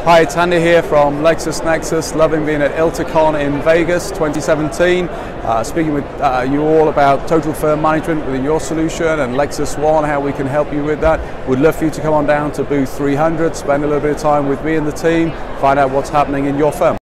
Hi, it's Andy here from LexisNexis, loving being at ILTA in Vegas 2017, speaking with you all about total firm management within your solution and LexisOne, how we can help you with that. We'd love for you to come on down to booth 300, spend a little bit of time with me and the team, find out what's happening in your firm.